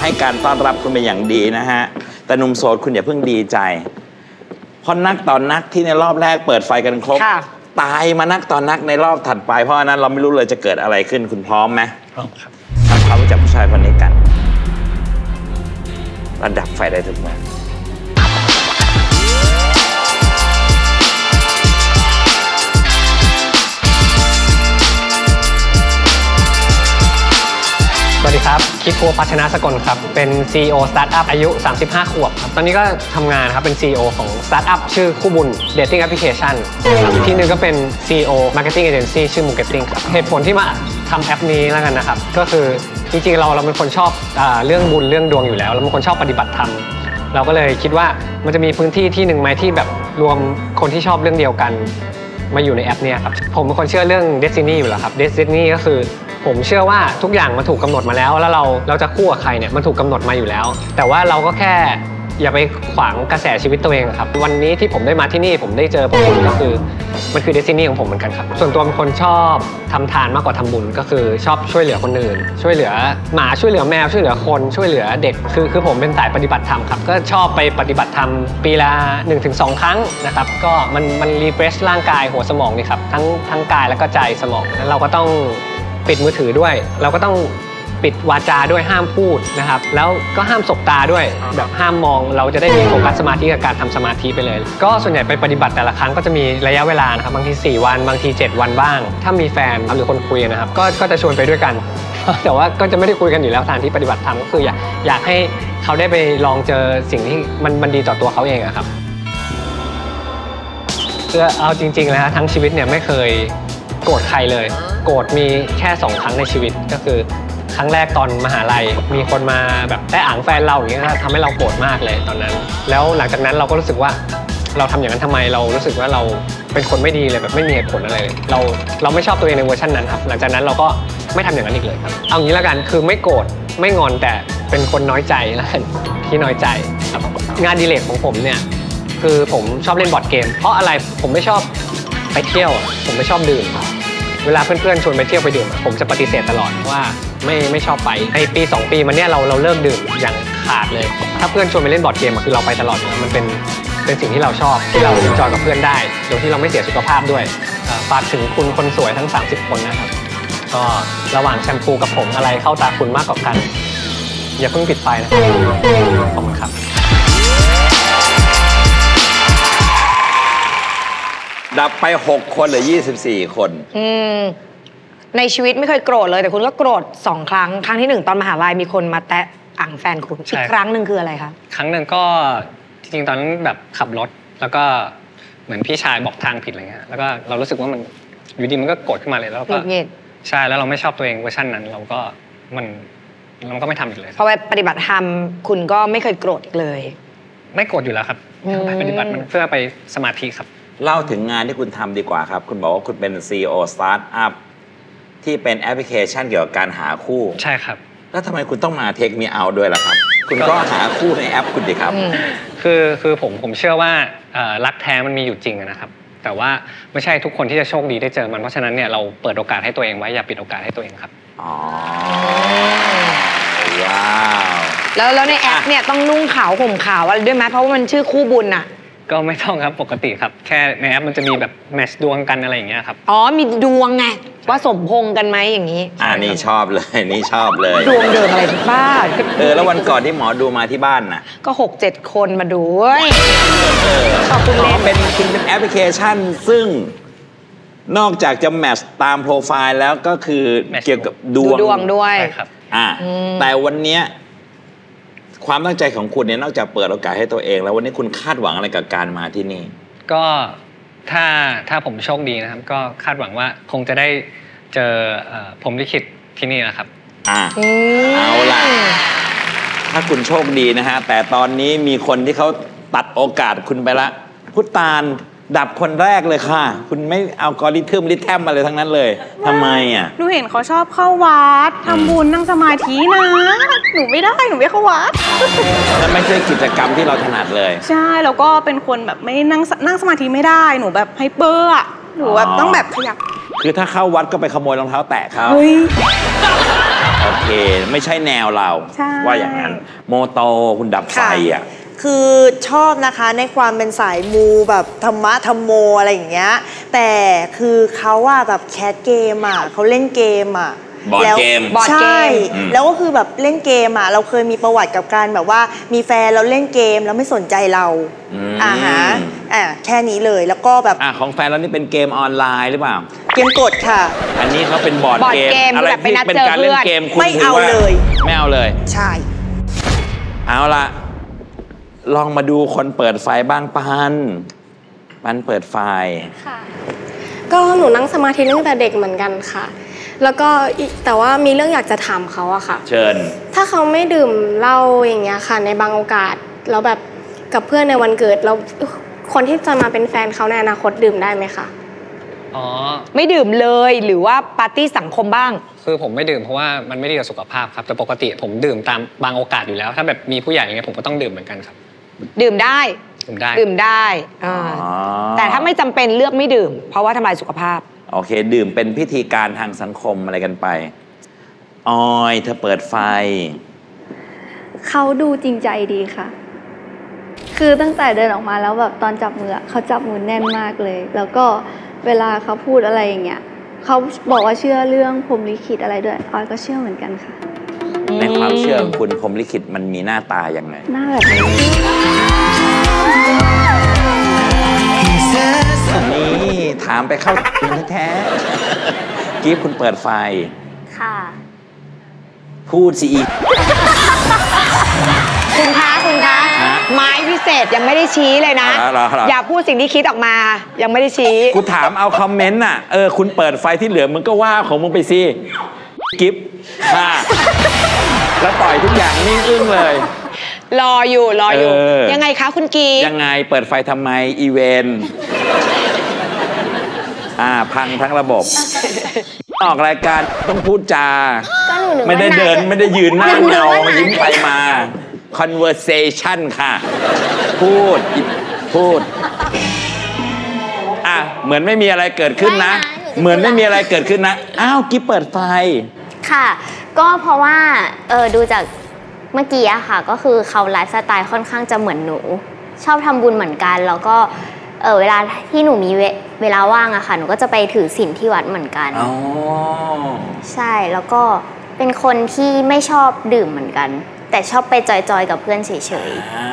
ให้การต้อนรับคุณเป็นอย่างดีนะฮะแต่หนุ่มโสดคุณอย่าเพิ่งดีใจเพราะนักต่อนักที่ในรอบแรกเปิดไฟกันครบตายมานักต่อนักในรอบถัดไปเพราะฉะนั้นเราไม่รู้เลยจะเกิดอะไรขึ้นคุณพร้อมไหมพร้อมครับทำความรู้จักผู้ชายคนนี้กันระดับไฟได้ทุกเมื่อสวัสดีครับคิดโกพัชนะสกลครับเป็น CEO สตาร์ทอัพอายุ35 ขวบครับตอนนี้ก็ทำงานครับเป็น CEO ของสตาร์ทอัพชื่อคู่บุญ Dating Application ครับที่นึงก็เป็น CEO Marketing Agency ชื่อ Marketing ครับเหตุผลที่มาทำแอปนี้แล้วกันนะครับก็คือจริงๆเราเป็นคนชอบเรื่องบุญเรื่องดวงอยู่แล้วเราเป็นคนชอบปฏิบัติธรรมเราก็เลยคิดว่ามันจะมีพื้นที่ที่หนึ่งไหมที่แบบรวมคนที่ชอบเรื่องเดียวกันมาอยู่ในแอปนี้ครับผมเป็นคนเชื่อเรื่อง Destiny อยู่แล้วครับ Destiny ก็คือผมเชื่อว่าทุกอย่างมันถูกกำหนดมาแล้วแล้วเราจะคู่กับใครเนี่ยมันถูกกำหนดมาอยู่แล้วแต่ว่าเราก็แค่อย่าไปขวางกระแสชีวิตตัวเองครับวันนี้ที่ผมได้มาที่นี่ผมได้เจอพวกคุณก็คือมันคือเดสตินีของผมเหมือนกันครับส่วนตัวเป็นคนชอบทำทานมากกว่าทำบุญก็คือชอบช่วยเหลือคนอื่นช่วยเหลือหมาช่วยเหลือแมวช่วยเหลือคนช่วยเหลือเด็กคือผมเป็นสายปฏิบัติธรรมครับก็ชอบไปปฏิบัติธรรมปีละ 1-2 ครั้งนะครับก็มันรีเฟรชร่างกายหัวสมองนี่ครับทั้งกายแล้วก็ใจสมองแล้วเราก็ต้องปิดมือถือด้วยเราก็ต้องปิดวาจาด้วยห้ามพูดนะครับแล้วก็ห้ามสบตาด้วยแบบห้ามมองเราจะได้มีโฟกัสสมาธิกับการทำสมาธิไปเลยก็ส่วนใหญ่ไปปฏิบัติแต่ละครั้งก็จะมีระยะเวลานะครับบางที4 วันบางที7 วันบ้างถ้ามีแฟนหรือคนคุยนะครับก็จะชวนไปด้วยกันแต่ว่าก็จะไม่ได้คุยกันอยู่แล้วสถานที่ปฏิบัติธรรมก็คืออยากให้เขาได้ไปลองเจอสิ่งที่มันดีต่อตัวเขาเองครับคือเอาจริงๆแล้วทั้งชีวิตเนี่ยไม่เคยโกรธใครเลยโกรธมีแค่2 ครั้งในชีวิตก็คือครั้งแรกตอนมหาลัยมีคนมาแบบแตะอ่างแฟนเราอย่างเงี้ยทำให้เราโกรธมากเลยตอนนั้นแล้วหลังจากนั้นเราก็รู้สึกว่าเราทำอย่างนั้นทำไมเรารู้สึกว่าเราเป็นคนไม่ดีเลยแบบไม่มีเหตุผลอะไรเลยเราไม่ชอบตัวเองในเวอร์ชันนั้นครับหลังจากนั้นเราก็ไม่ทำอย่างนั้นอีกเลยครับเอางี้แล้วกันคือไม่โกรธไม่งอนแต่เป็นคนน้อยใจแล้วกันที่น้อยใจครับงานอดิเรกของผมเนี่ยคือผมชอบเล่นบอร์ดเกมเพราะอะไรผมไม่ชอบไปเที่ยวผมไม่ชอบดื่มเวลาเพื่อนๆชวนไปเที่ยวไปดื่มผมจะปฏิเสธตลอดว่าไม่ชอบไปในปี2 ปีมาเนี้ยเราเลิกดื่มอย่างขาดเลยถ้าเพื่อนชวนไปเล่นบอร์ดเกมคือเราไปตลอดมันเป็นสิ่งที่เราชอบที่เราจอยกับเพื่อนได้โดยที่เราไม่เสียสุขภาพด้วยฝากถึงคุณคนสวยทั้ง30 คนนะครับก็ระหว่างแชมพูกับผมอะไรเข้าตาคุณมากกว่ากันอย่าเพิ่งปิดไฟนะครับขอบคุณครับดับไป6 คนหรือ24 คนในชีวิตไม่เคยโกรธเลยแต่คุณก็โกรธ2 ครั้งครั้งที่1ตอนมหาลัยมีคนมาแตะอ่างแฟนคุณอีกครั้งหนึ่งคืออะไรคะครั้งหนึ่งก็จริงๆตอนนั้นแบบขับรถแล้วก็เหมือนพี่ชายบอกทางผิดอะไรเงี้ยแล้วก็เรารู้สึกว่ามันอยู่ดีมันก็โกรธขึ้นมาเลยแล้วก็ใช่แล้วเราไม่ชอบตัวเองเวอร์ชันนั้นเราก็ไม่ทำอีกเลยพอไปปฏิบัติธรรมคุณก็ไม่เคยโกรธอีกเลยไม่โกรธอยู่แล้วครับไปปฏิบัติมันเพื่อไปสมาธิครับเล่าถึงงานที่คุณทำดีกว่าครับคุณบอกว่าคุณเป็น CEO Startup ที่เป็นแอปพลิเคชันเกี่ยวกับการหาคู่ใช่ครับแล้วทำไมคุณต้องมาเทคมีเอาด้วยล่ะครับคุณก็หาคู่ในแอปคุณดิครับคือผมเชื่อว่ารักแท้มันมีอยู่จริงนะครับแต่ว่าไม่ใช่ทุกคนที่จะโชคดีได้เจอมันเพราะฉะนั้นเนี่ยเราเปิดโอกาสให้ตัวเองไว้อย่าปิดโอกาสให้ตัวเองครับอ๋อว้าวแล้วในแอปเนี่ยต้องนุ่งขาวห่มขาวอะไรด้วยไหมเพราะว่ามันชื่อคู่บุญอะก็ไม่ต้องครับปกติครับแค่ในแอปมันจะมีแบบแมทช์ดวงกันอะไรอย่างเงี้ยครับอ๋อมีดวงไงว่าสมพงกันไหมอย่างนี้นี่ชอบเลยนี่ชอบเลยดวงเดิมอะไรที่บ้านแล้ววันก่อนที่หมอดูมาที่บ้านน่ะก็6-7 คนมาดูขอบคุณเล่นเป็นแอปพลิเคชันซึ่งนอกจากจะแมทช์ตามโปรไฟล์แล้วก็คือเกี่ยวกับดวงด้วยครับแต่วันนี้ความตั้งใจของคุณเนี่ยนอกจากเปิดโอกาสให้ตัวเองแล้ววันนี้คุณคาดหวังอะไรกับการมาที่นี่ก็ถ้าผมโชคดีนะครับก็คาดหวังว่าคงจะได้เจอผมลิขิตที่นี่นะครับเอาล่ะถ้าคุณโชคดีนะฮะแต่ตอนนี้มีคนที่เขาตัดโอกาสคุณไปละพุทธานดับคนแรกเลยค่ะคุณไม่เอากอริทึมลิแทมมาเลยทั้งนั้นเลยทำไมหนูเห็นเขาชอบเข้าวัดทำบุญนั่งสมาธินะหนูไม่ได้หนูไม่เข้าวัดแล้วไม่ใช่กิจกรรมที่เราถนัดเลยใช่แล้วก็เป็นคนแบบไม่นั่งสมาธิไม่ได้หนูแบบไฮเปอร์อ่ะหนูแบบต้องแบบขยับคือถ้าเข้าวัดก็ไปขโมยรองเท้าแตะเขาโอเค ไม่ใช่แนวเราใช่ว่าอย่างนั้น โมโตคุณดับไฟอ่ะคือชอบนะคะในความเป็นสายมูแบบธรรมะธรรมโมอะไรอย่างเงี้ยแต่คือเขาอะแบบแคสเกมอะเขาเล่นเกมอะบอร์ดแล้วเกมบอร์ดเกมใช่แล้วก็คือแบบเล่นเกมอะเราเคยมีประวัติกับการแบบว่ามีแฟนเราเล่นเกมแล้วไม่สนใจเรา ฮะแค่นี้เลยแล้วก็แบบของแฟนเรานี่เป็นเกมออนไลน์หรือเปล่าเกมกดค่ะอันนี้เขาเป็นบอร์ดบอร์ดเกมเกมอะไรแบบไปที่นัดเป็นเจอการเล่นเพื่อนเกมคุณไม่ถืเอาว่าเลยไม่เอาเลยใช่เอาละลองมาดูคนเปิดไฟบ้างปันเปิดไฟค่ะ ก็หนูนั่งสมาธิตั้งแต่เด็กเหมือนกันค่ะ แล้วก็แต่ว่ามีเรื่องอยากจะถามเขาอะค่ะเชิญถ้าเขาไม่ดื่มเหล้าอย่างเงี้ยค่ะ ในบางโอกาสแล้วแบบกับเพื่อนในวันเกิดแล้วคนที่จะมาเป็นแฟนเขาในอนาคตดื่มได้ไหมคะอ๋อไม่ดื่มเลยหรือว่าปาร์ตี้สังคมบ้างคือผมไม่ดื่มเพราะว่ามันไม่ดีกับสุขภาพครับ แต่ปกติผมดื่มตามบางโอกาสอยู่แล้ว ถ้าแบบมีผู้ใหญ่อย่างเงี้ยผมก็ต้องดื่มเหมือนกันครับดื่มได้ดื่มได้ดื่มได้แต่ถ้าไม่จำเป็นเลือกไม่ดื่ม เพราะว่าทำลายสุขภาพโอเค ดื่มเป็นพิธีการทางสังคมอะไรกันไป ออยเธอเปิดไฟเขาดูจริงใจดีค่ะ คือตั้งแต่เดินออกมาแล้วแบบตอนจับมือเขาจับมือแน่นมากเลย แล้วก็เวลาเขาพูดอะไรอย่างเงี้ยเขาบอกว่าเชื่อเรื่องพรหมลิขิตอะไรด้วยออยก็เชื่อเหมือนกันค่ะในความเชื่อของคุณพรหมลิขิตมันมีหน้าตาอย่างไงหน้าแบบนี้นี่ถามไปเข้าแท้ๆกิ๊ฟคุณเปิดไฟค่ะพูดสิอีกคุณคะฮะไม้พิเศษยังไม่ได้ชี้เลยนะเหรออย่าพูดสิ่งที่คิดออกมา ยังไม่ได้ชี้กูถามเอาคอมเมนต์น่ะคุณเปิดไฟที่เหลือมึงก็ว่าของมึงไปสิกิ๊ฟค่ะแล้วปล่อยทุกอย่างนิ่งอึ้งเลยรออยู่เออยังไงคะคุณกียังไงเปิดไฟทำไมอีเวนต์พังทั้งระบบ ออกรายการต้องพูดจาก็หนูนึกว่าไม่ได้เดินน่าจะไม่ได้ยืนหน้าหนูนึกเงาว่าน่ายิ้มไปมา conversation ค่ะ พูดเหมือนไม่มีอะไรเกิดขึ้นนะ เหมือนไม่มีอะไรเกิดขึ้นนะอ้าวกิ๊บเปิดไฟค่ะ ก็เพราะว่าดูจากเมื่อกี้อะค่ะ ก็คือเขาไลฟ์สไตล์ค่อนข้างจะเหมือนหนู ชอบทำบุญเหมือนกัน แล้วก็เวลาที่หนูมีเวลาว่างอะค่ะ หนูก็จะไปถือศีลที่วัดเหมือนกันอ๋อใช่ แล้วก็เป็นคนที่ไม่ชอบดื่มเหมือนกัน แต่ชอบไปจอยๆกับเพื่อนเฉย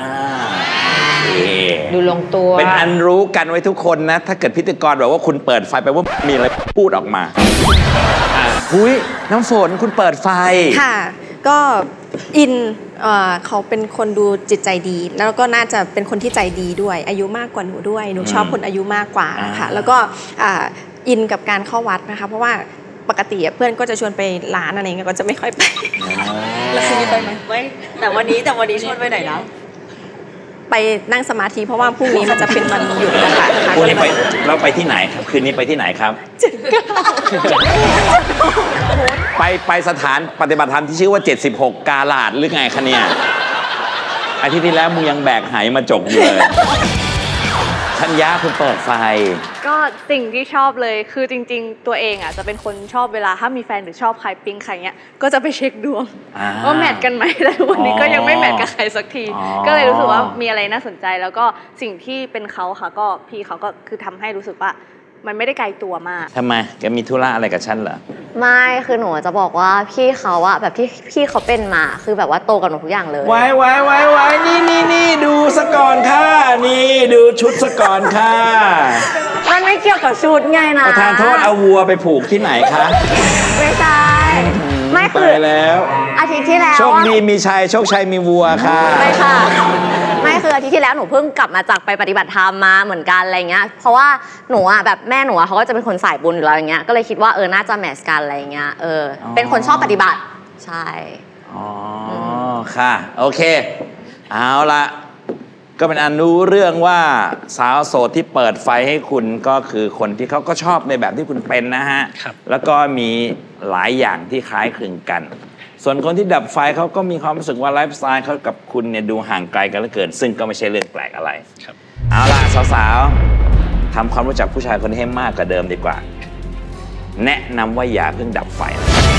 ๆดูลงตัวเป็นอันรู้กันไว้ทุกคนนะ ถ้าเกิดพิธีกรบอกว่าคุณเปิดไฟแปลว่ามีอะไรพูดออกมาหุ้ยน้ำฝนคุณเปิดไฟค่ะ ก็อินเขาเป็นคนดูจิตใจดี แล้วก็น่าจะเป็นคนที่ใจดีด้วย อายุมากกว่าหนูด้วย หนูชอบคนอายุมากกว่าค่ะ แล้วก็อินกับการเข้าวัดนะคะ เพราะว่าปกติเพื่อนก็จะชวนไปร้านอะไรเงี้ยก็จะไม่ค่อยไปแล้วคืนนี้ไปไหมไม่แต่วันนี้ชวนไปไหนแล้วไปนั่งสมาธิเพราะว่าพรุ่งนี้มันจะเป็นวันหยุดนะคะพรุ่งนี้ไปเราไปที่ไหนครับ คืนนี้ไปที่ไหนครับ ไปสถานปฏิบัติธรรมที่ชื่อว่า 76 กาลาดหรือไงคะเนี่ยอาทิตย์ที่แล้วมึงยังแบกไหมาจกอยู่เลยธัญญาคุณเปิดไฟก็สิ่งที่ชอบเลยคือจริงๆ ตัวเองอ่ะจะเป็นคนชอบเวลาถ้ามีแฟนหรือชอบใครปิ๊งใครเงี้ยก็จะไปเช็คดวงว่าแมทกันไหมแต่ทุกวันนี้ก็ยังไม่แมทกับใครสักที ก็เลยรู้สึกว่ามีอะไรน่าสนใจแล้วก็สิ่งที่เป็นเขาค่ะก็พี่เขาก็คือทำให้รู้สึกว่ามันไม่ได้ไกลตัวมากทำไมแกมีธุระอะไรกับฉันเหรอไม่คือหนูจะบอกว่าพี่เขาอะแบบที่พี่เขาเป็นมาคือแบบว่าโตกับหนูทุกอย่างเลยไว้นี่ดูสะก่อนค่ะ นี่ดูชุดสะก่อนค่ะมันไม่เกี่ยวกับชุดไงนะประธานโทษเอาวัวไปผูกที่ไหนคะไม่ใช่ไม่คือไปแล้วอาทิตย์ที่แล้วโชคดีมีชัยโชคชัยมีวัวค่ะไม่ค่ะ ไม่คืออาทิตย์ที่แล้วหนูเพิ่งกลับมาจากไปปฏิบัติธรรมมาเหมือนกันอะไรเงี้ยเพราะว่าหนูอะแบบแม่หนูอะเขาก็จะเป็นคนสายบุญอยู่แล้วอย่างเงี้ยก็เลยคิดว่าน่าจะแมทช์กันอะไรเงี้ยเป็นคนชอบปฏิบัติใช่อ๋อค่ะ โอเค เอาละก็เป็นอันรู้เรื่องว่าสาวโสดที่เปิดไฟให้คุณก็คือคนที่เขาก็ชอบในแบบที่คุณเป็นนะฮะครับแล้วก็มีหลายอย่างที่คล้ายคลึงกัน ส่วนคนที่ดับไฟเขาก็มีความรู้สึกว่าไลฟ์สไตล์เขากับคุณเนี่ยดูห่างไกลกันเหลือเกิน ซึ่งก็ไม่ใช่เรื่องแปลกอะไรครับเอาล่ะสาวๆทำความรู้จักผู้ชายคนนี้ให้มากกว่าเดิมดีกว่า แนะนำว่าอย่าเพิ่งดับไฟนะ